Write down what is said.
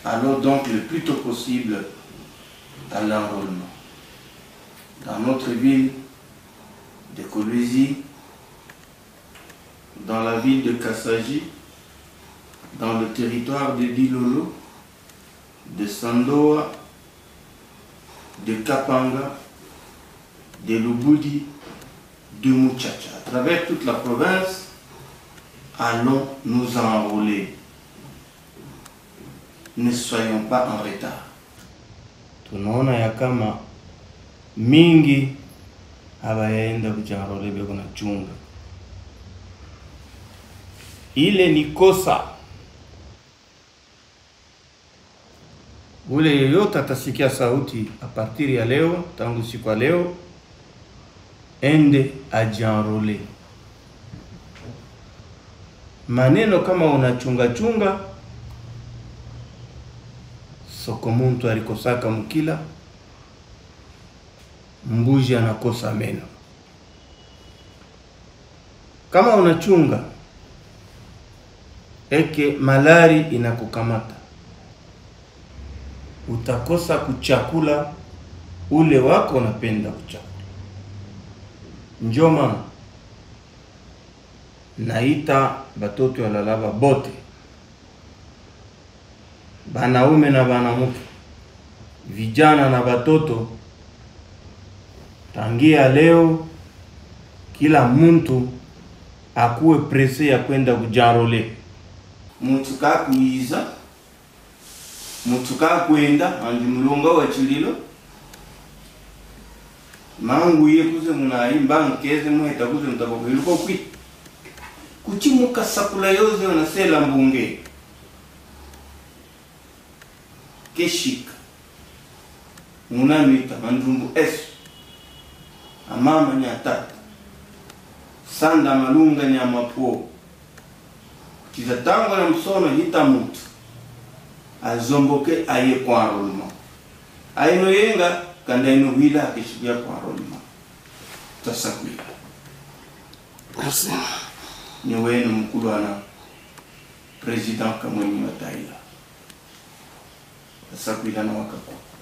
alors donc le plus tôt possible à l'enrôlement. Dans notre ville de Kolwezi, dans la ville de Kassaji, dans le territoire de Dilolo, de Sandoa, de Kapanga, de Lubudi, de Muchacha. À travers toute la province, allons nous enrôler. Ne soyons pas en retard. Tunaona ya kama mingi hawaenda kujienrole beko na chunga. Ile ni kosa. Ule yeyote atasikia sauti a partir ya leo, tangu siku ya leo, ende ajienrole. Maneno kama unachunga soko muntu alikosaka mkila, mbuji anakosa meno. Kama unachunga eke malari inakukamata, utakosa kuchakula ule wako unapenda kuchakula. Njoma naita batoto ya lalaba bote, banaume na banamuke, vijana na batoto, tangia leo kila muntu akuwe prese ya kwenda kujienrole. Mutuka kuiza, mutuka kwenda andi mulonga wa chililo, mangu ye kuze munaimba nkeze muheta kuze mtaboko iluko kwi kuchimuka sakula yoze wanasela mbunge keshika munamita mandumbu esu amama nyatata sanda malunga nyamapuo kizatango na msono hita mutu azomboke aye kwa enrôlement ayino yenga kanda ino huila akishibia kwa enrôlement tasakwila. Merci. Ni wenu mkulu ana President Kamweni Mataila tasakwila na wakako.